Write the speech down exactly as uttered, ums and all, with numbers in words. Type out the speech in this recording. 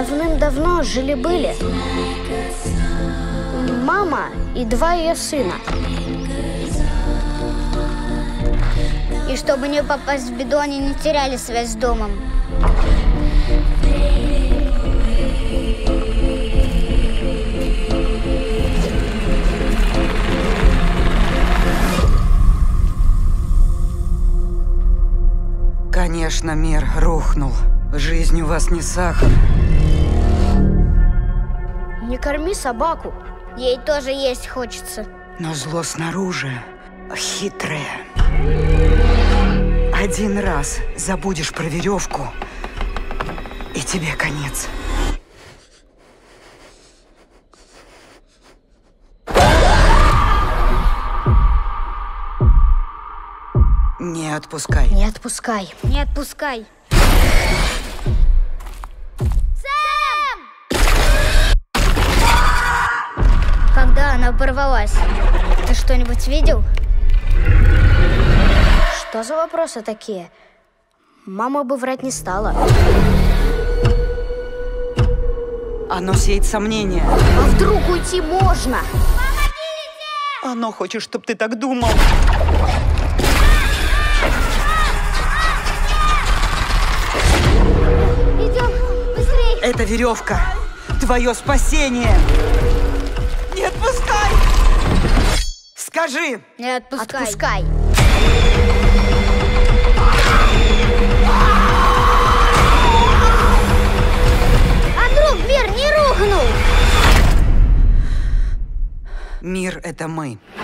Давным-давно жили-были мама и два ее сына. И чтобы не попасть в беду, они не теряли связь с домом. Конечно, мир рухнул. Жизнь у вас не сахар. Не корми собаку. Ей тоже есть хочется. Но зло снаружи хитрое. Один раз забудешь про веревку, и тебе конец. Не отпускай. Не отпускай. Не отпускай. Сэм! Когда она порвалась, ты что-нибудь видел? Что за вопросы такие? Мама бы врать не стала. Оно сеет сомнения. А вдруг уйти можно? Помогите! Оно хочет, чтобы ты так думал. Идем, быстрей! Это веревка. Твое спасение. Не отпускай! Скажи! Не отпускай. Отпускай. А вдруг мир не рухнул? Мир — это мы.